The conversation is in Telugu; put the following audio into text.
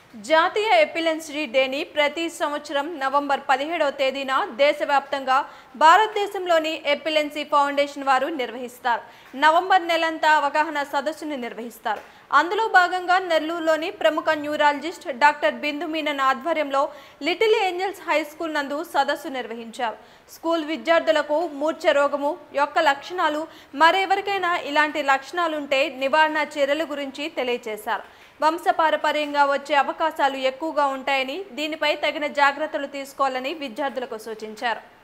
జాతీయ ఎపిలెప్సీ డేని ప్రతి సంవత్సరం నవంబర్ 17వ తేదీన దేశవ్యాప్తంగా భారతదేశంలోని ఎపిలెప్సీ ఫౌండేషన్ వారు నిర్వహిస్తారు. నవంబర్ నెలంతా అవగాహన సదస్సును నిర్వహిస్తారు. అందులో భాగంగా నెల్లూరులోని ప్రముఖ న్యూరాలజిస్ట్ డాక్టర్ బిందు మీనన్ ఆధ్వర్యంలో లిటిల్ ఏంజల్స్ హై స్కూల్ నందు సదస్సు నిర్వహించారు. స్కూల్ విద్యార్థులకు మూర్ఛ రోగము యొక్క లక్షణాలు, మరెవరికైనా ఇలాంటి లక్షణాలుంటే నివారణ చర్యల గురించి తెలియజేశారు. వంశపారపర్యంగా వచ్చే అవకాశాలు ఎక్కువగా ఉంటాయని, దీనిపై తగిన జాగ్రత్తలు తీసుకోవాలని విద్యార్థులకు సూచించారు.